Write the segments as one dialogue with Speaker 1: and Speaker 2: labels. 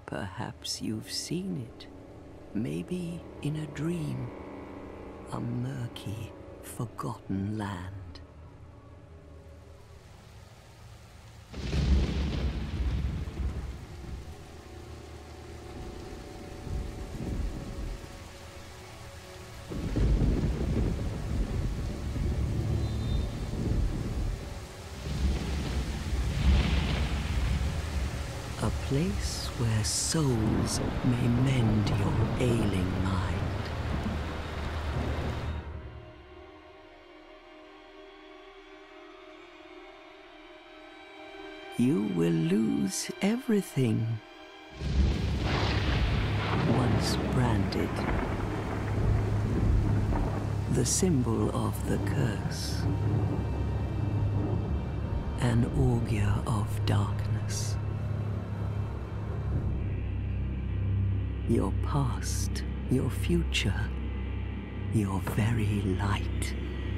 Speaker 1: Perhaps you've seen it. Maybe in a dream. A murky, forgotten land. A place where souls may mend your ailing mind. You will lose everything once branded. The symbol of the curse. An augur of darkness. Your past, your future, your very light.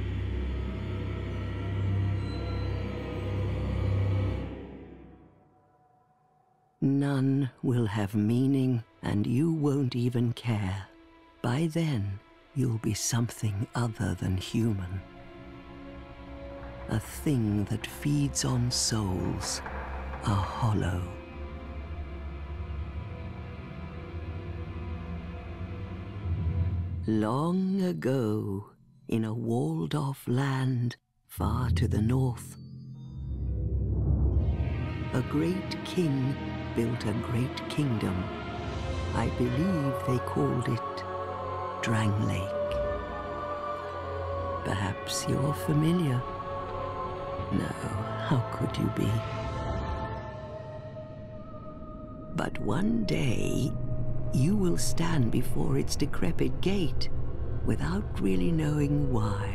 Speaker 1: None will have meaning, and you won't even care. By then, you'll be something other than human. A thing that feeds on souls, a hollow. Long ago, in a walled-off land far to the north, a great king built a great kingdom. I believe they called it Drangleic. Perhaps you're familiar? No, how could you be? But one day, you will stand before its decrepit gate without really knowing why.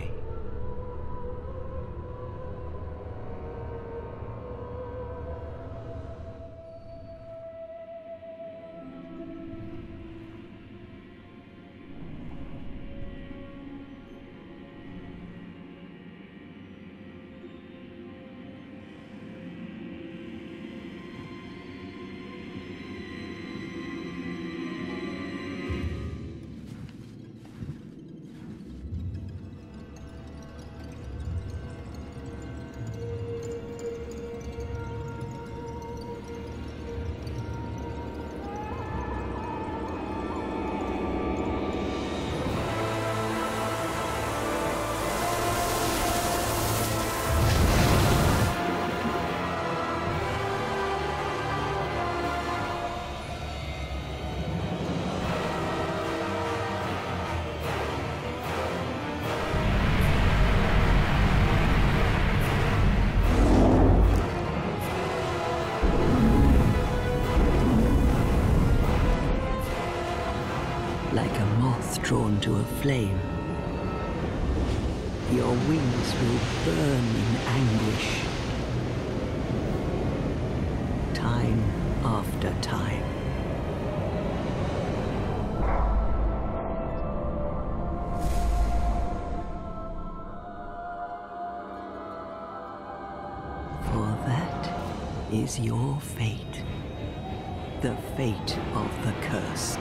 Speaker 1: Like a moth drawn to a flame, your wings will burn in anguish, time after time. For that is your fate, the fate of the cursed.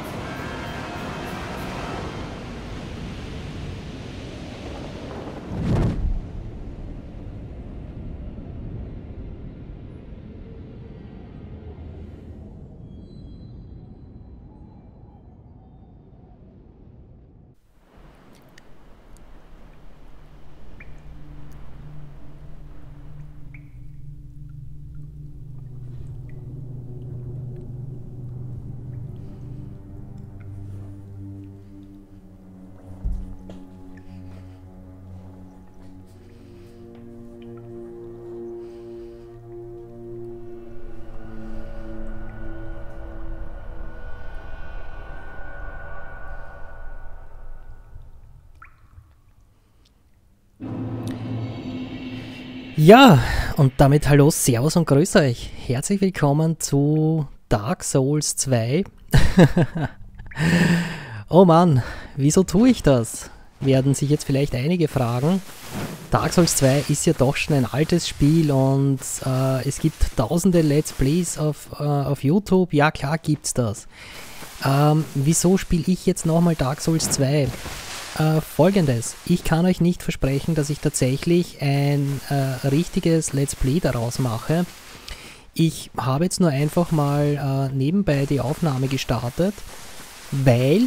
Speaker 2: Ja, und damit hallo, servus und grüß euch. Herzlich willkommen zu Dark Souls 2. Oh Mann, wieso tue ich das? werden sich jetzt vielleicht einige fragen. Dark Souls 2 ist ja doch schon ein altes Spiel und es gibt tausende Let's Plays auf YouTube. Ja, klar gibt's das. Wieso spiele ich jetzt nochmal Dark Souls 2? Folgendes, ich kann euch nicht versprechen, dass ich tatsächlich ein richtiges Let's Play daraus mache. Ich habe jetzt nur einfach mal nebenbei die Aufnahme gestartet, weil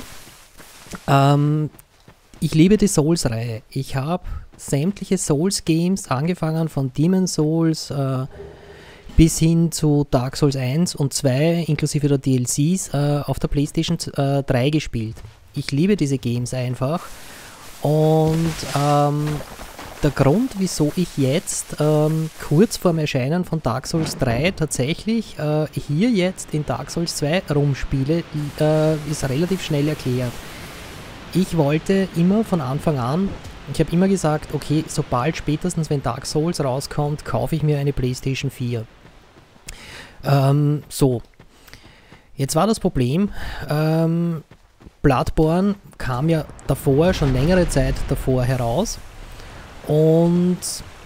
Speaker 2: ich liebe die Souls-Reihe. Ich habe sämtliche Souls-Games, angefangen von Demon's Souls bis hin zu Dark Souls 1 und 2, inklusive der DLCs, auf der PlayStation 3 gespielt. Ich liebe diese Games einfach und der Grund, wieso ich jetzt kurz vorm Erscheinen von Dark Souls 3 tatsächlich hier jetzt in Dark Souls 2 rumspiele, ist relativ schnell erklärt. Ich wollte immer von Anfang an, ich habe immer gesagt, okay, sobald spätestens wenn Dark Souls rauskommt, kaufe ich mir eine PlayStation 4. So, jetzt war das Problem, Bloodborne kam ja davor, schon längere Zeit davor heraus und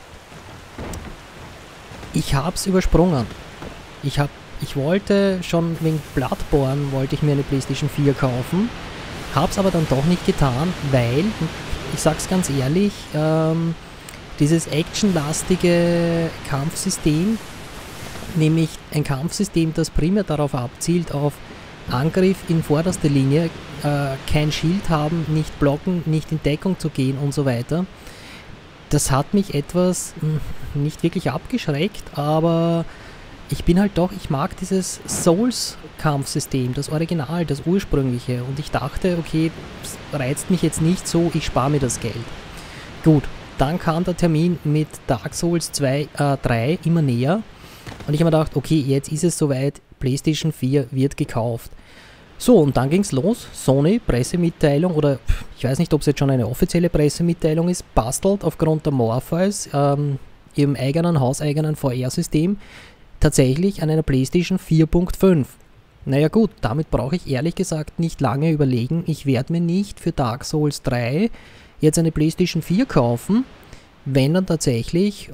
Speaker 2: ich habe es übersprungen. Ich wollte schon wegen Bloodborne, wollte ich mir eine PlayStation 4 kaufen, habe es aber dann doch nicht getan, weil, ich sag's ganz ehrlich, dieses actionlastige Kampfsystem, nämlich ein Kampfsystem, das primär darauf abzielt, auf Angriff in vorderster Linie, kein Schild haben, nicht blocken, nicht in Deckung zu gehen und so weiter. Das hat mich etwas nicht wirklich abgeschreckt, aber ich bin halt doch, ich mag dieses Souls-Kampfsystem, das Original, das ursprüngliche, und ich dachte, okay, das reizt mich jetzt nicht so, ich spare mir das Geld. Gut, dann kam der Termin mit Dark Souls 3 immer näher und ich habe mir gedacht, okay, jetzt ist es soweit, PlayStation 4 wird gekauft. So, und dann ging es los. Sony, Pressemitteilung, oder ich weiß nicht, ob es jetzt schon eine offizielle Pressemitteilung ist, bastelt aufgrund der Morpheus, ihrem eigenen, hauseigenen VR-System, tatsächlich an einer PlayStation 4.5. Naja gut, damit brauche ich ehrlich gesagt nicht lange überlegen. Ich werde mir nicht für Dark Souls 3 jetzt eine PlayStation 4 kaufen, wenn dann tatsächlich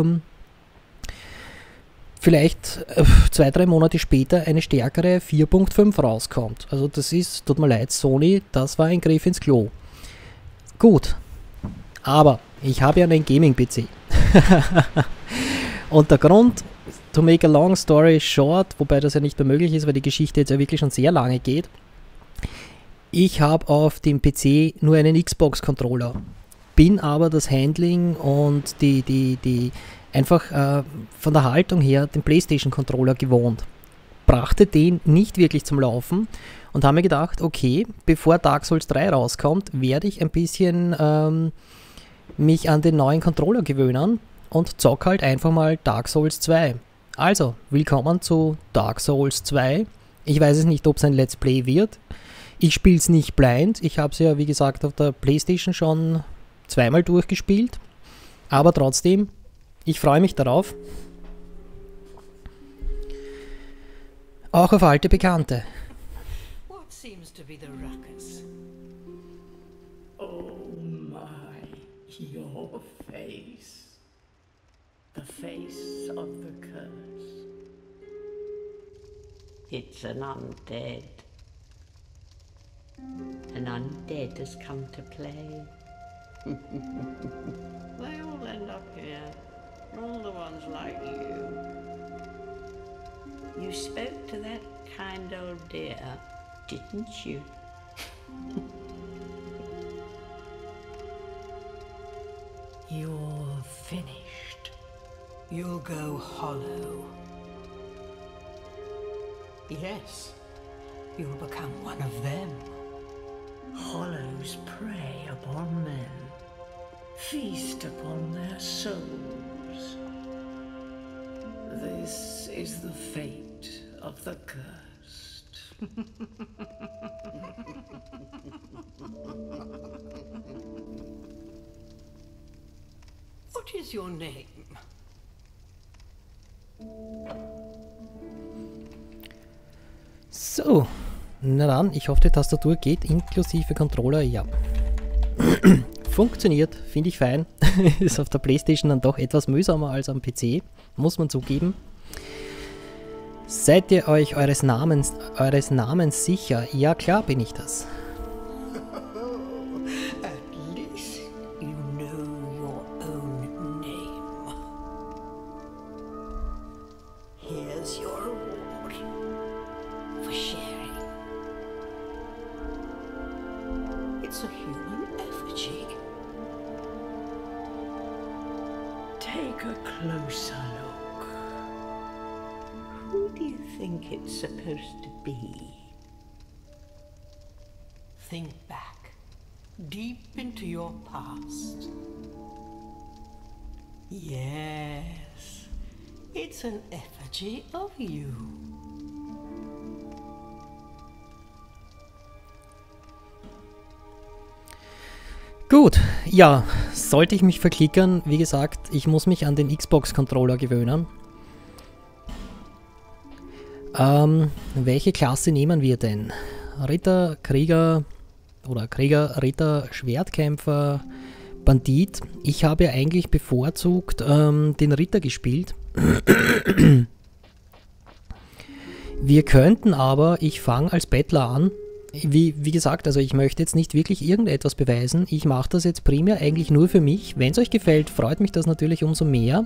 Speaker 2: vielleicht 2-3 Monate später eine stärkere 4.5 rauskommt. Also das ist, tut mir leid Sony, das war ein Griff ins Klo. Gut, aber ich habe ja einen Gaming-PC. Und der Grund, to make a long story short, wobei das ja nicht mehr möglich ist, weil die Geschichte jetzt ja wirklich schon sehr lange geht, ich habe auf dem PC nur einen Xbox-Controller, bin aber das Handling und die einfach von der Haltung her den PlayStation-Controller gewohnt. Brachte den nicht wirklich zum Laufen und habe mir gedacht, okay, bevor Dark Souls 3 rauskommt, werde ich ein bisschen mich an den neuen Controller gewöhnen und zock halt einfach mal Dark Souls 2. Also, willkommen zu Dark Souls 2. Ich weiß es nicht, ob es ein Let's Play wird. Ich spiele es nicht blind. Ich habe es ja, wie gesagt, auf der PlayStation schon zweimal durchgespielt. Aber trotzdem, ich freue mich darauf. Auch auf alte Bekannte.
Speaker 3: What seems to be the ruckus? Oh my, your face. The face of the curse. It's an undead. An undead has come to play. They all end up here. All the ones like you. You spoke to that kind old dear, didn't you? You're finished. You'll go hollow. Yes, you'll become one of them. Hollows prey upon men, feast upon their souls. This is the fate of the cursed. What is your name?
Speaker 2: So, na dann, ich hoffe die Tastatur geht inklusive Controller, ja. Funktioniert, finde ich fein. Ist auf der PlayStation dann doch etwas mühsamer als am PC, muss man zugeben. Seid ihr euch eures Namens sicher? Ja, klar bin ich das.
Speaker 3: At least you know your own name. Here's your reward for sharing. It's a human effigy. Take a closer look. Who do you think it's supposed to be? Think back, deep into your past. Yes, it's an effigy of you.
Speaker 2: Gut, ja, sollte ich mich verklickern, wie gesagt, ich muss mich an den Xbox-Controller gewöhnen. Welche Klasse nehmen wir denn? Ritter, Krieger oder Krieger, Ritter, Schwertkämpfer, Bandit. Ich habe ja eigentlich bevorzugt den Ritter gespielt. Wir könnten aber, ich fange als Bettler an. Wie gesagt, also ich möchte jetzt nicht wirklich irgendetwas beweisen. Ich mache das jetzt primär eigentlich nur für mich. Wenn es euch gefällt, freut mich das natürlich umso mehr.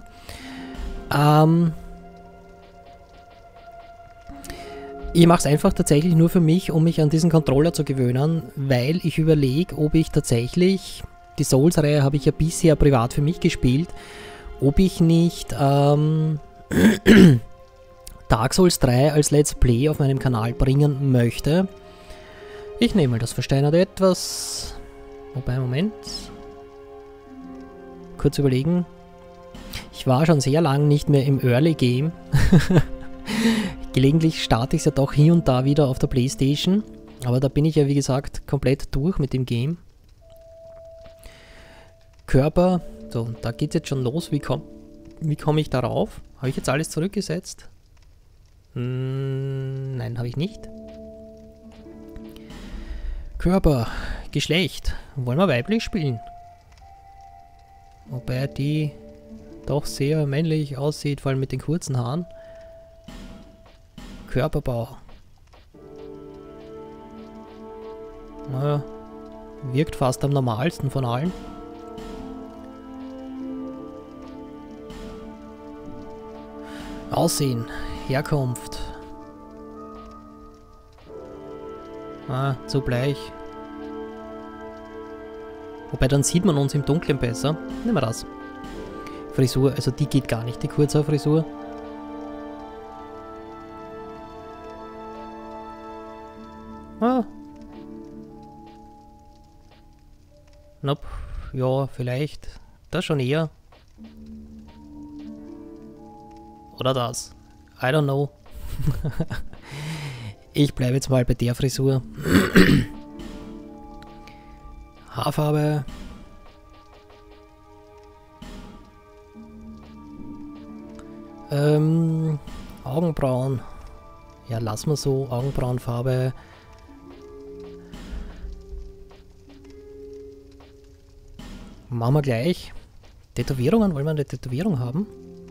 Speaker 2: Ich mache es einfach tatsächlich nur für mich, um mich an diesen Controller zu gewöhnen, weil ich überlege, ob ich tatsächlich, die Souls-Reihe habe ich ja bisher privat für mich gespielt, ob ich nicht Dark Souls 3 als Let's Play auf meinem Kanal bringen möchte. Ich nehme mal das versteinerte Etwas. Wobei, Moment. Kurz überlegen. Ich war schon sehr lange nicht mehr im Early Game. Gelegentlich starte ich es ja doch hier und da wieder auf der PlayStation. Aber da bin ich ja, wie gesagt, komplett durch mit dem Game. Körper. So, da geht es jetzt schon los. Wie komm ich darauf? Habe ich jetzt alles zurückgesetzt? Nein, habe ich nicht. Körper, Geschlecht. Wollen wir weiblich spielen? Wobei die doch sehr männlich aussieht, vor allem mit den kurzen Haaren. Körperbau. Naja, wirkt fast am normalsten von allen. Aussehen, Herkunft. Zu bleich. Wobei, dann sieht man uns im Dunkeln besser. Nehmen wir das. Frisur, also die geht gar nicht, die kurze Frisur. Nope. Ja, vielleicht. Das schon eher. Oder das. I don't know. Ich bleibe jetzt mal bei der Frisur. Haarfarbe. Augenbrauen. Ja, lassen wir so. Augenbrauenfarbe. Machen wir gleich. Tätowierungen. Wollen wir eine Tätowierung haben?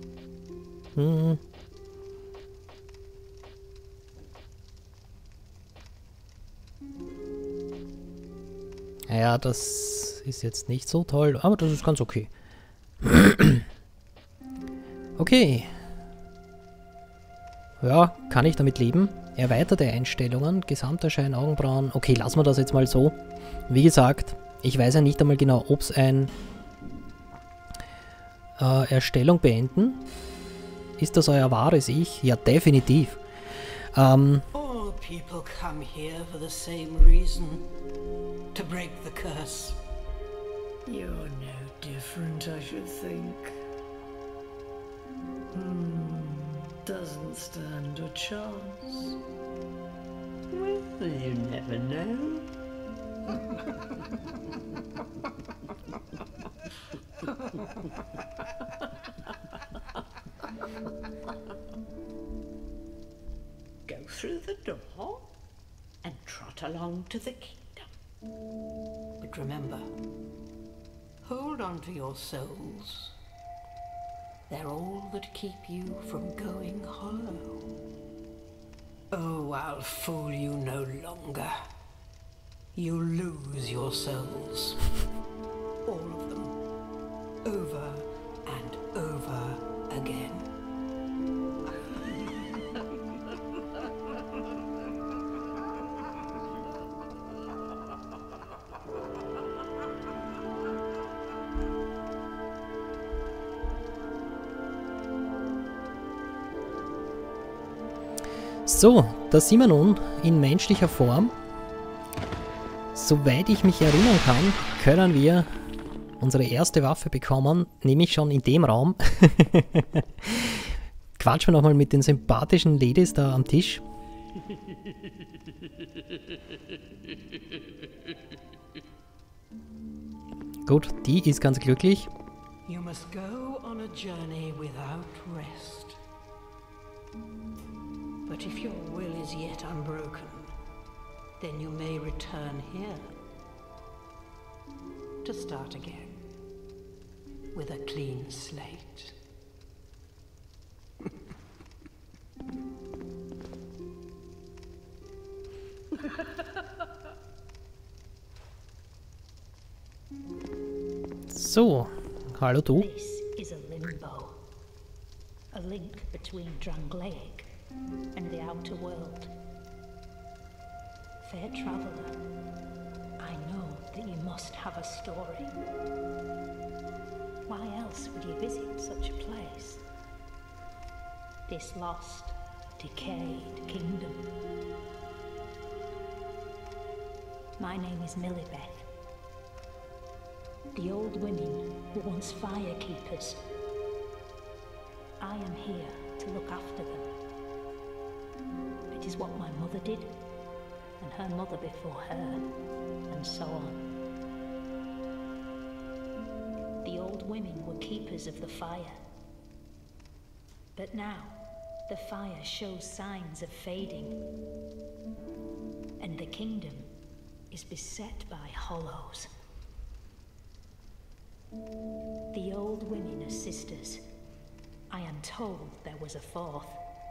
Speaker 2: Ja, das ist jetzt nicht so toll, aber das ist ganz okay. Okay. Ja, kann ich damit leben. Erweiterte Einstellungen, Gesamterschein, Augenbrauen. Okay, lassen wir das jetzt mal so. Wie gesagt, ich weiß ja nicht einmal genau, ob es ein Erstellung beenden. Ist das euer wahres Ich? Ja, definitiv.
Speaker 3: All people come here for the same reason. To break the curse. You're no different, I should think. Doesn't stand a chance. Well, you never know. Go through the door and trot along to the kingdom. But remember, hold on to your souls. They're all that keep you from going hollow. Oh, I'll fool you no longer. You lose your souls. All of them. Over and over again.
Speaker 2: So, da sind wir nun in menschlicher Form. Soweit ich mich erinnern kann, können wir unsere erste Waffe bekommen, nämlich schon in dem Raum. Quatschen wir nochmal mit den sympathischen Ladies da am Tisch. Gut, die ist ganz glücklich.
Speaker 3: You must go on a journey without rest. But if your will is yet unbroken, then you may return here to start again with a clean slate.
Speaker 2: So, hallo du.
Speaker 4: This is a limbo, a link between Drangleic and the outer world. Fair traveler, I know that you must have a story. Why else would you visit such a place? This lost, decayed kingdom. My name is Millibeth. The old women were once firekeepers. I am here to look after them. It is what my mother did, and her mother before her, and so on. The old women were keepers of the fire. But now, the fire shows signs of fading, and the kingdom is beset by hollows. The old women are sisters. I am told there was a fourth.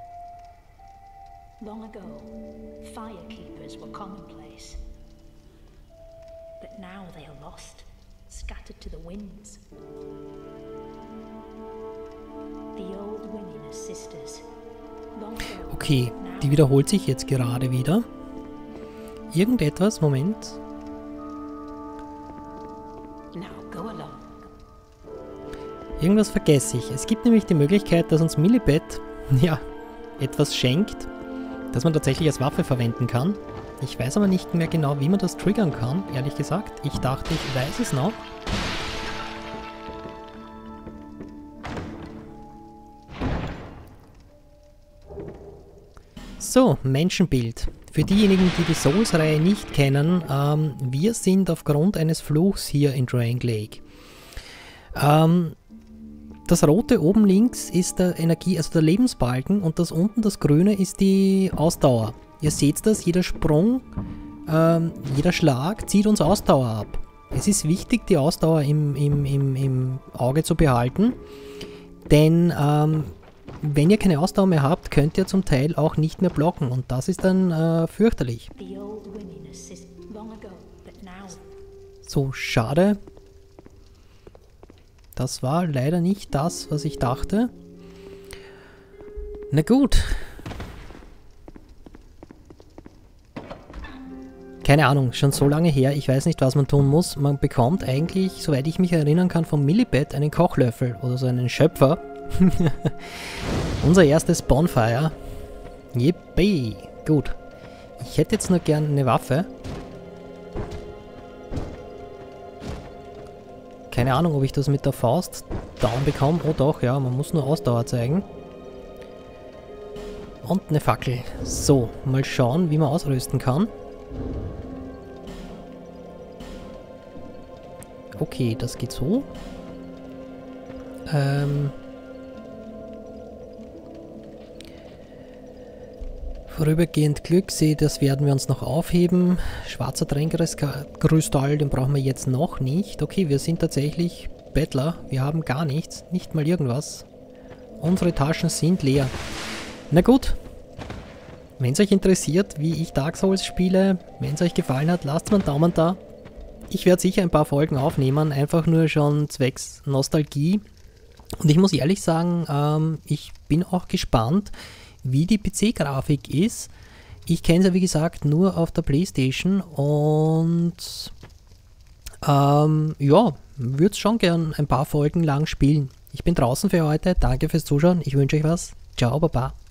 Speaker 4: Long ago, firekeepers were commonplace. But now they are lost, scattered to the winds. The old women are sisters. Long ago,
Speaker 2: Okay, die wiederholt sich jetzt gerade wieder. Irgendetwas, Moment.
Speaker 3: Now go along.
Speaker 2: Irgendwas vergesse ich. Es gibt nämlich die Möglichkeit, dass uns Millibeth, ja, etwas schenkt, das man tatsächlich als Waffe verwenden kann. Ich weiß aber nicht mehr genau, wie man das triggern kann, ehrlich gesagt. Ich dachte, ich weiß es noch. So, Menschenbild. Für diejenigen, die die Souls-Reihe nicht kennen, wir sind aufgrund eines Fluchs hier in Drangleic. Das rote oben links ist der Energie, also der Lebensbalken, und das unten, das grüne, ist die Ausdauer. Ihr seht das, jeder Sprung, jeder Schlag zieht uns Ausdauer ab. Es ist wichtig, die Ausdauer im Auge zu behalten, denn wenn ihr keine Ausdauer mehr habt, könnt ihr zum Teil auch nicht mehr blocken, und das ist dann fürchterlich. So, schade. Das war leider nicht das, was ich dachte. Na gut. Keine Ahnung, schon so lange her, ich weiß nicht, was man tun muss. Man bekommt eigentlich, soweit ich mich erinnern kann, von Millibeth einen Kochlöffel oder so einen Schöpfer. Unser erstes Bonfire. Yippie. Gut. Ich hätte jetzt nur gern eine Waffe. Keine Ahnung, ob ich das mit der Faust down bekomme. Oh doch, ja, man muss nur Ausdauer zeigen. Und eine Fackel. So, mal schauen, wie man ausrüsten kann. Okay, das geht so. Vorübergehend Glückssee, das werden wir uns noch aufheben. Schwarzer Tränkereskristall, den brauchen wir jetzt noch nicht. Okay, wir sind tatsächlich Bettler. Wir haben gar nichts, nicht mal irgendwas. Unsere Taschen sind leer. Na gut. Wenn es euch interessiert, wie ich Dark Souls spiele, wenn es euch gefallen hat, lasst mir einen Daumen da. Ich werde sicher ein paar Folgen aufnehmen, einfach nur schon zwecks Nostalgie. Und ich muss ehrlich sagen, ich bin auch gespannt, wie die PC-Grafik ist. Ich kenne sie ja wie gesagt nur auf der PlayStation und ja, würde schon gern ein paar Folgen lang spielen. Ich bin draußen für heute, danke fürs Zuschauen, ich wünsche euch was. Ciao, Baba.